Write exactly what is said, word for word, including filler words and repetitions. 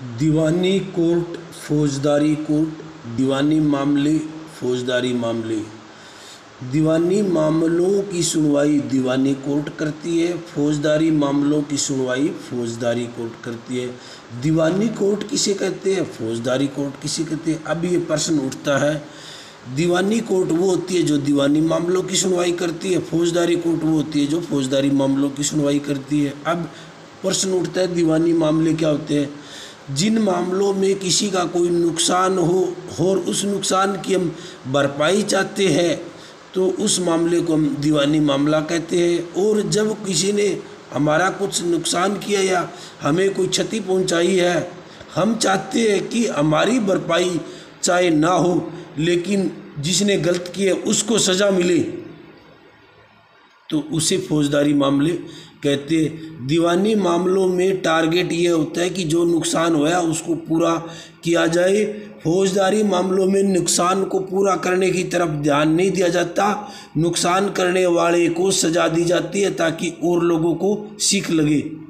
दीवानी court, फौजदारी court, दीवानी मामले, फौजदारी मामले। दीवानी मामलों की सुनवाई दीवानी कोर्ट करती है, फौजदारी मामलों की सुनवाई फौजदारी कोर्ट करती है। दीवानी कोर्ट किसे कहते हैं, फौजदारी कोर्ट किसे कहते हैं? अब ये प्रश्न उठता है, दीवानी कोर्ट वो होती है जो दीवानी मामलों की सुनवाई करती है, फौजदारी कोर्ट वो होती है जो फौजदारी मामलों की सुनवाई करती है। अब प्रश्न उठता है, दीवानी मामले क्या होते हैं? जिन मामलों में किसी का कोई नुकसान हो और उस नुकसान की हम भरपाई चाहते हैं तो उस मामले को हम दीवानी मामला कहते हैं। और जब किसी ने हमारा कुछ नुकसान किया या हमें कोई क्षति पहुंचाई है, हम चाहते हैं कि हमारी भरपाई चाहे ना हो लेकिन जिसने गलत किया उसको सज़ा मिले, तो उसे फौजदारी मामले कहते हैं। दीवानी मामलों में टारगेट ये होता है कि जो नुकसान हुआ उसको पूरा किया जाए। फौजदारी मामलों में नुकसान को पूरा करने की तरफ ध्यान नहीं दिया जाता, नुकसान करने वाले को सज़ा दी जाती है ताकि और लोगों को सीख लगे।